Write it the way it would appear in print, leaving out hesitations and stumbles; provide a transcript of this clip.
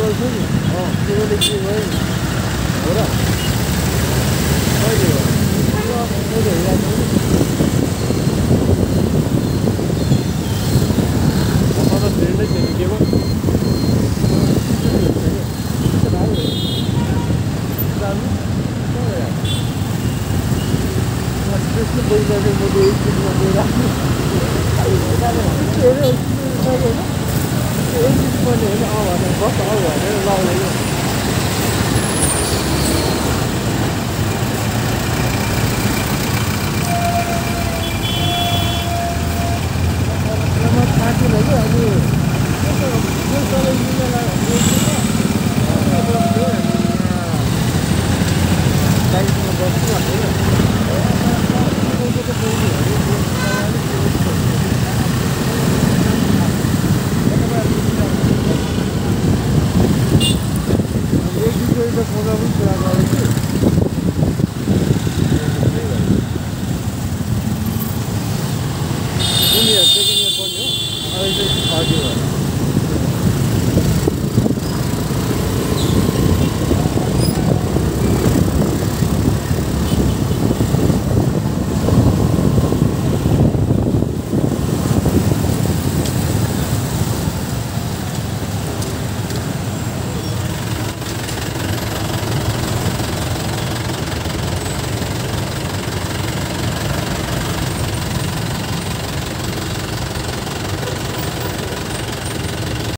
रहेछ नि त्यसले के भयो हो र कहिले हो मैले हेरिरहेको छु त धेरै नै छैन के भयो त्यसको पैसा चाहिँ मैले एक दिनमा दिइराख्नु एक दिन मैले होइन भनेर बस भनेर लाउँदैन थाकेन कि अनि गाडीसँग बस्नु होइन Second year,